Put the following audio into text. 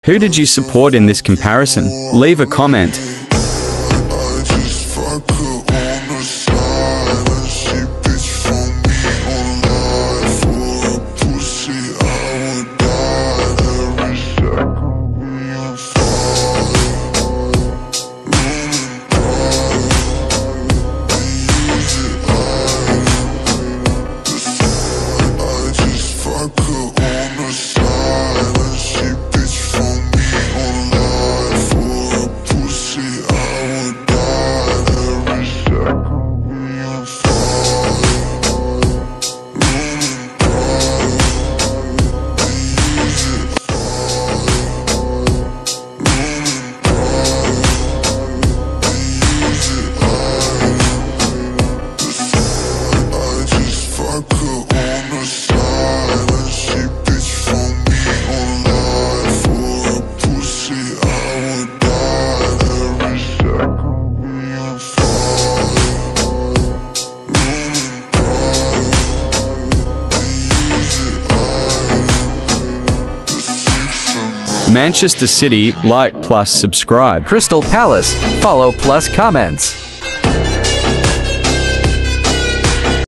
Who did you support in this comparison? Leave a comment. Manchester City, like plus subscribe. Crystal Palace, follow plus comments.